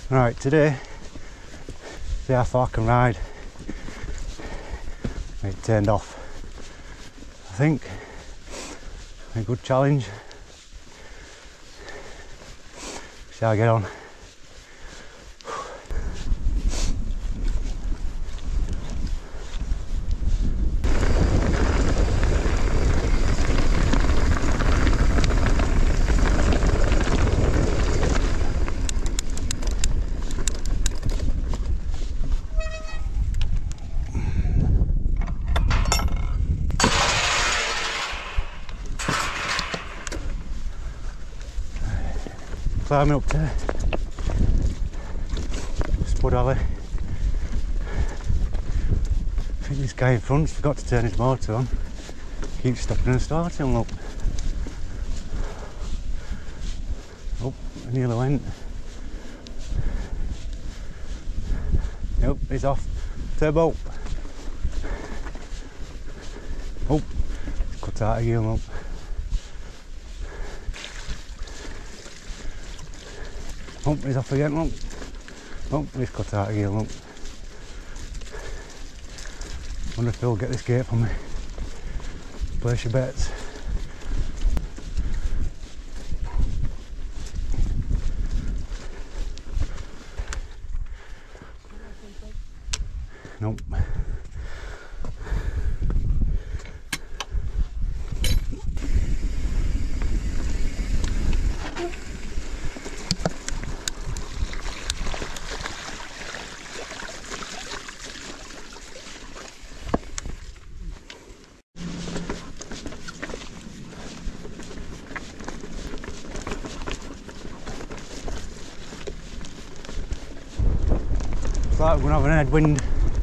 Right, today, see how far I can ride. It turned off. I think a good challenge. See how I get on. Climbing up to Spud Alley. I think this guy in front's forgot to turn his motor on. Keeps stopping and starting, look. Oh, I nearly went. Nope, he's off. Turbo. Oh, he's cut out of gear, look. Oh, he's off again, look. Oh, he's cut out of gear, look. Wonder if he'll get this gate for me. Place your bets. Nope. It's like we're going to have an headwind.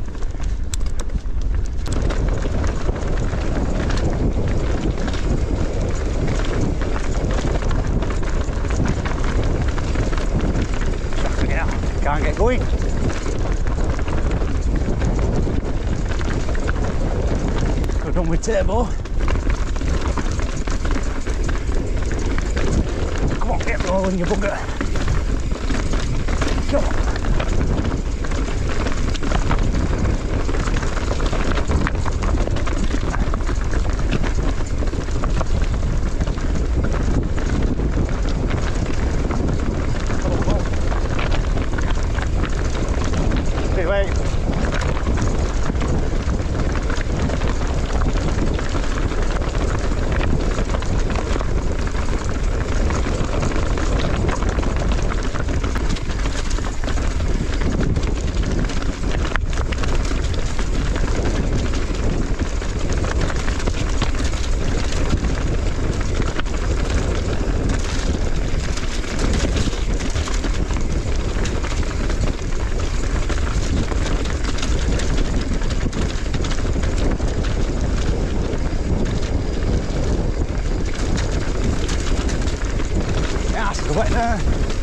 Can't get going. Could have done with turbo. Come on, get rolling, you bugger. Come on. Wait. Wet there.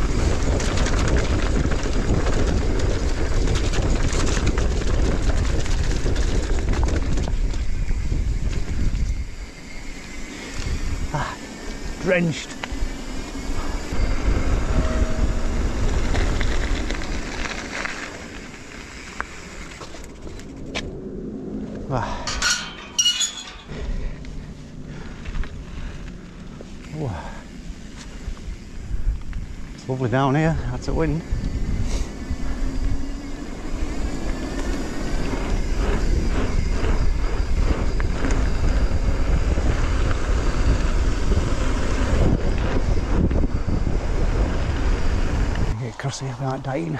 Drenched. Oh. It's lovely down here, that's a wind. Get across here without dying.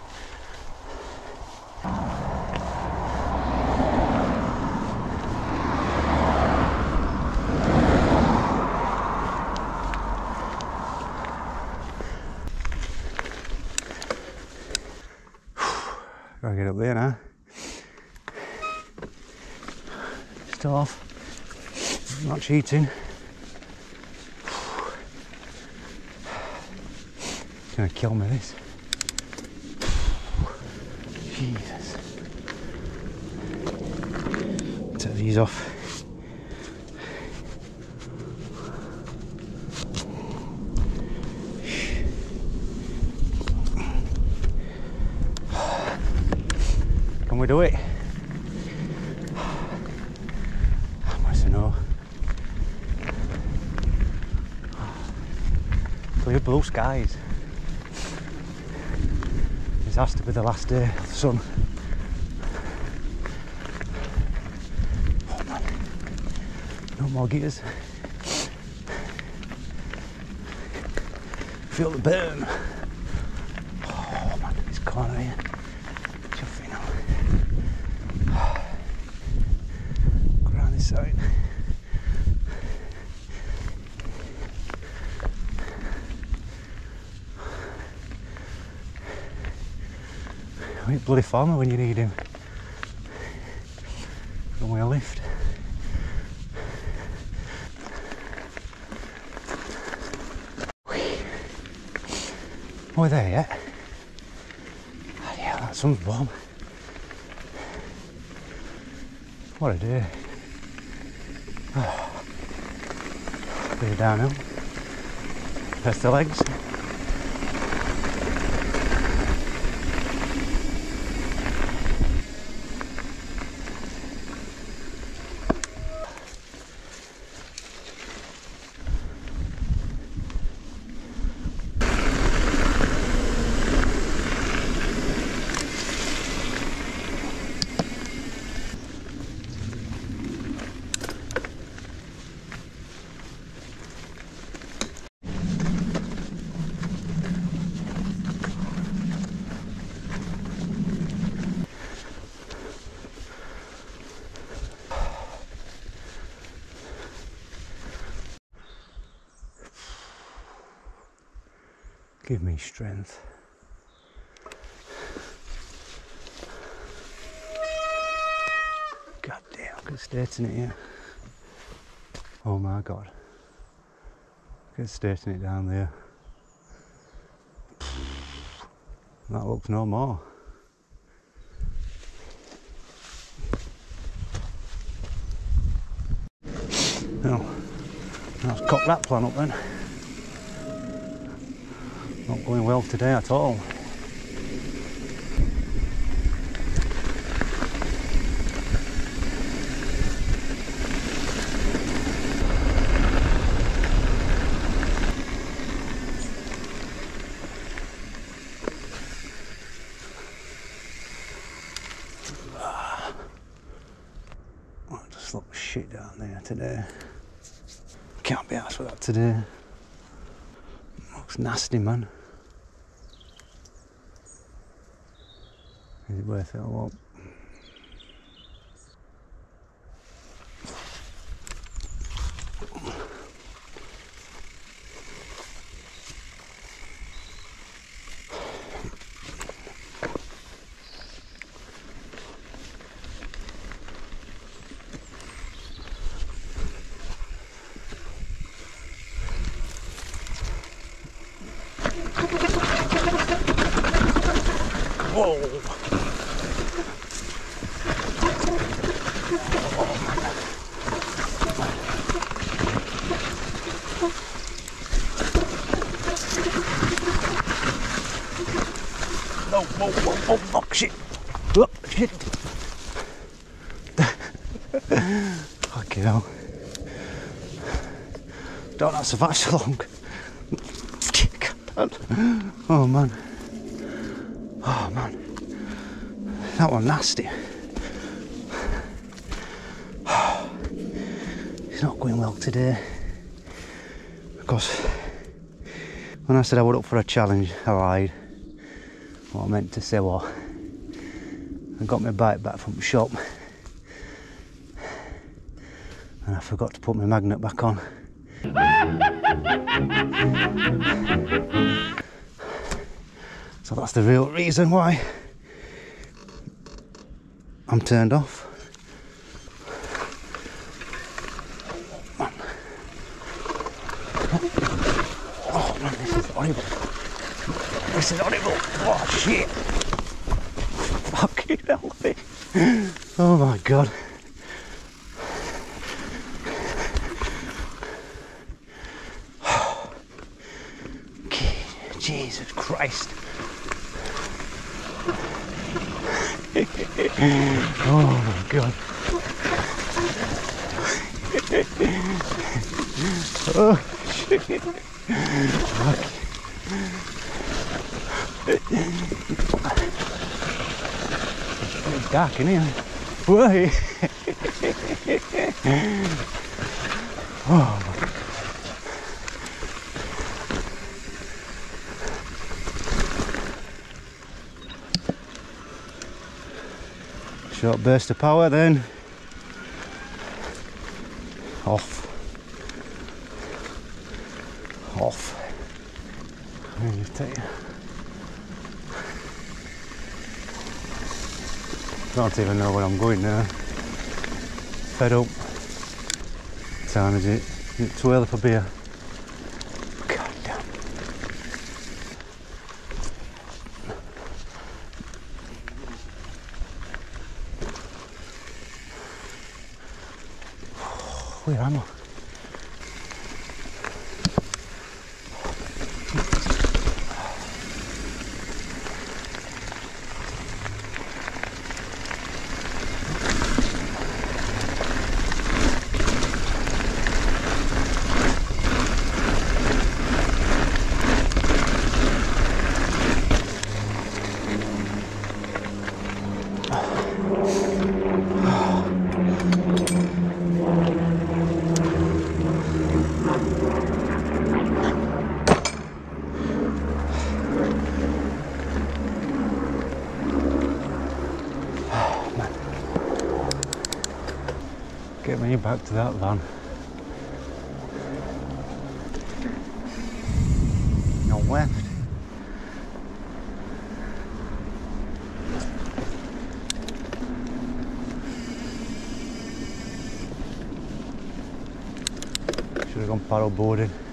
Gotta get up there now. Still off. Not cheating. It's gonna kill me, this. Jesus. Take these off. Can we do it? I must know. Clear blue skies. This has to be the last day of the sun. Oh man, no more gears. Feel the burn. Oh man, this corner here. Chuffing now. Go around this side. Wait, bloody farmer when you need him. Don't we a lift? Are we there yet? Oh, yeah, that sun's warm. What a day. Oh. Bit of downhill. Press the legs. Give me strength. God damn, good stating it here. Oh my god. Good stating it down there. That looks no more. No. Let's cock that plan up then. Not going well today at all. Oh, just looks shit down there today. Can't be arsed with that today. Looks nasty, man. Is it worth it or what? Whoa! Oh, shit! Oh, shit! Fucking hell. Don't have to survive so long. Oh man. Oh man. That one nasty. It's not going well today. Because when I said I would up for a challenge, I lied. What I meant to say was, I got my bike back from the shop and I forgot to put my magnet back on. So that's the real reason why I'm turned off. Oh man, this is horrible. This is horrible. Oh shit. Fucking hell. Oh my god. Jesus Christ. Oh my god. Oh shit. It's dark in here. Whoa. Oh. Short burst of power, then off. Don't even know where I'm going now. Fed up. What time is it? Is it too early for beer? God damn. Where am I? Get me back to that van. No left. Should have gone paddle boarding.